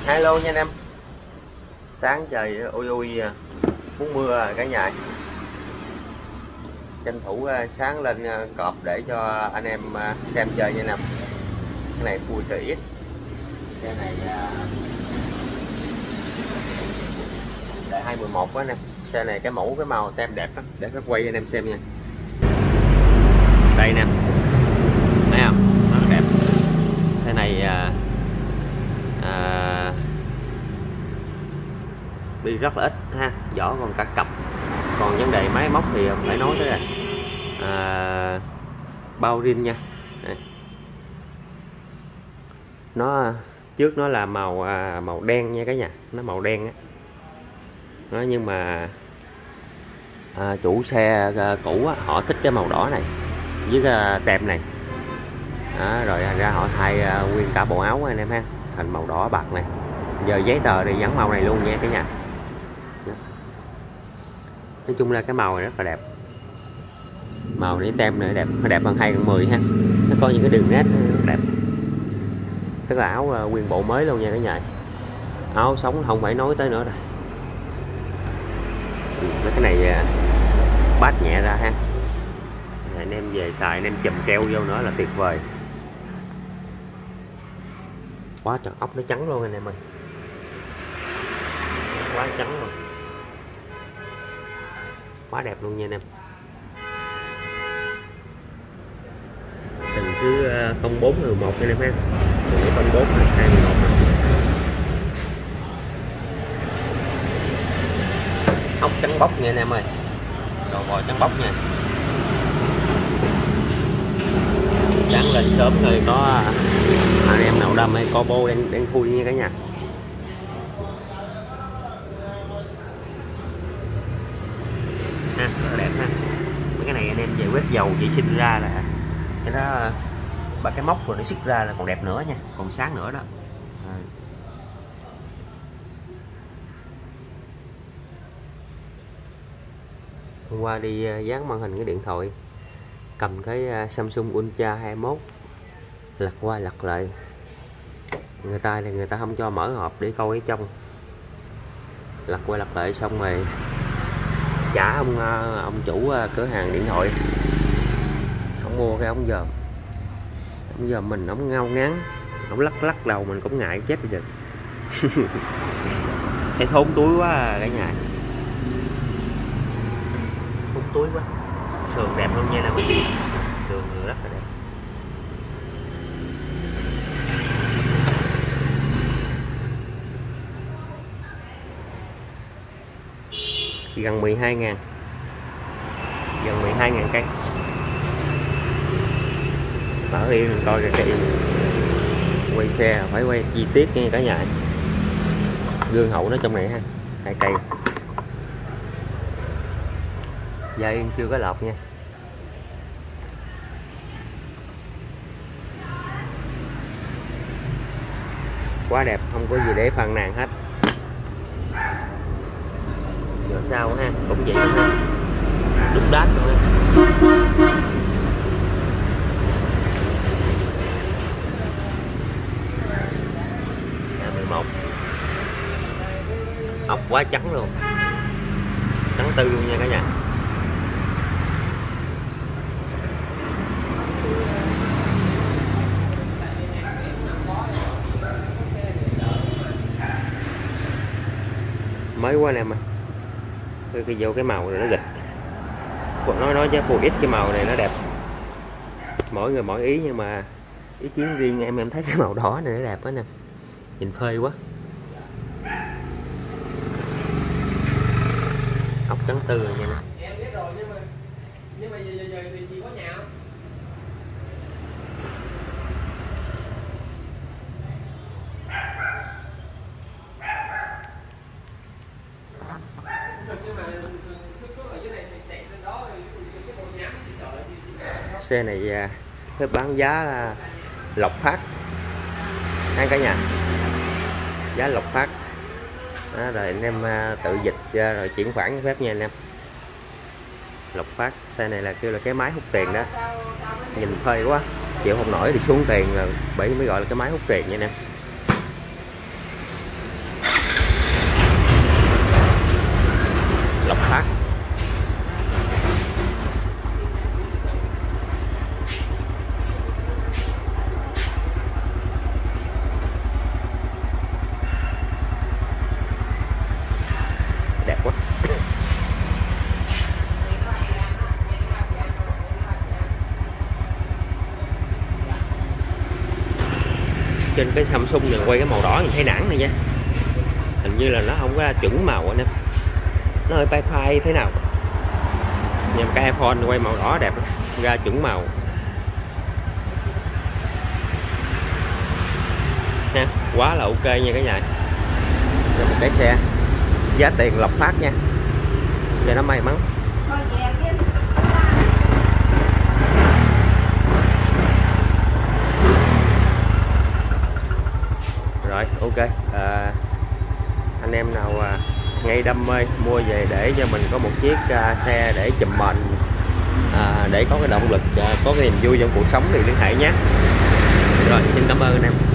Hello nha anh em. Sáng trời ui ui muốn mưa rồi cả nhà. Tranh thủ sáng lên cọp để cho anh em xem chơi nha anh em. Cái này Full CX. Cái này đại 211 á anh em. Xe này cái mẫu cái màu tem đẹp đó. Để nó quay anh em xem nha. Đây nè. Thấy không? Rất đẹp. Xe này đi rất là ít ha, vỏ còn cả cặp. Còn vấn đề máy móc thì phải nói tới là bao rin nha. Đây. Nó trước nó là màu đen nha cả nhà, nó màu đen á. Nó nhưng mà chủ xe cũ á, họ thích cái màu đỏ này với tem này. Đó, rồi ra họ thay nguyên cả bộ áo anh em ha, thành màu đỏ bạc này. Giờ giấy tờ thì vẫn màu này luôn nha cả nhà. Nói chung là cái màu này rất là đẹp. Màu này tem này đẹp, nó đẹp hơn 2/10 ha. Nó có những cái đường nét rất đẹp. Tức là áo nguyên bộ mới luôn nha cả nhà. Áo sống không phải nói tới nữa rồi. Mấy cái này bát nhẹ ra ha. Anh em về xài anh em chùm keo vô nữa là tuyệt vời. Quá trời ốc nó trắng luôn anh em ơi. Quá trắng luôn. Quá đẹp luôn nha anh em. Từng thứ 0411 anh em ha. Từng thứ 04 2011. Ốc trắng bóc nha anh em ơi. Đầu bò trắng bóc nha. Sáng lên sớm rồi có anh em nào đâm hay combo đang khui nha cả nhà. Ha, rất là đẹp ha. Mấy cái này anh em về quét dầu vệ sinh ra là cái đó, và cái móc rồi nó xích ra là còn đẹp nữa nha, còn sáng nữa đó. Hôm qua đi dán màn hình cái điện thoại, cầm cái Samsung Ultra 21 lật qua lật lại, người ta không cho mở hộp để coi ở trong, lật qua lật lại xong rồi trả ông chủ cửa hàng điện thoại, ông mua cái ống dòm mình, ống ngao ngán, ống lắc đầu mình cũng ngại chết đi được. Thấy thốn túi quá cả nhà, thốn túi quá. Sườn đẹp luôn nha nè, sườn rất là đẹp. Gần 12.000, gần 12.000 cây. Mở đi mình coi cái quay xe phải quay chi tiết nha cả nhà. Gương hậu nó trong này ha, 2 cây. Dây chưa có lọc nha. Quá đẹp, không có gì để phàn nàn hết. Giờ sao ha, cũng vậy ha, đúc đát rồi ha. À, 11 ốc quá trắng luôn, trắng tư luôn nha cả nhà. Mới quá nè mà cái vô cái màu này nó nghịch, nói chứ Full X cái màu này nó đẹp, mỗi người mỗi ý, nhưng mà ý kiến riêng em thấy cái màu đỏ này nó đẹp quá nè, nhìn phê quá. Ốc trắng tư rồi nha nè. Em biết rồi, nhưng mà giờ thì chị có nhà không? Xe này phép bán giá lộc phát ha cả nhà, giá lộc phát đó, rồi anh em tự dịch ra rồi chuyển khoản phép nha anh em. Lộc phát, xe này là kêu là cái máy hút tiền đó, nhìn phê quá, chịu không nổi thì xuống tiền, rồi bởi mới gọi là cái máy hút tiền nha anh em. lộc phát. Đẹp quá. Trên cái Samsung này quay cái màu đỏ nhìn thấy nản này nha, hình như là nó không có chuẩn màu anh em, nó hơi phai phai thế nào. Nhưng cái iPhone quay màu đỏ đẹp ra chuẩn màu ha, quá là ok nha cả nhà. Rồi một cái xe giá tiền lộc phát nha, cho nó may mắn. Rồi ok, anh em nào ngay đam mê mua về để cho mình có một chiếc xe để chùm mền, để có cái động lực, có cái niềm vui trong cuộc sống thì liên hệ nhé. Rồi xin cảm ơn anh em.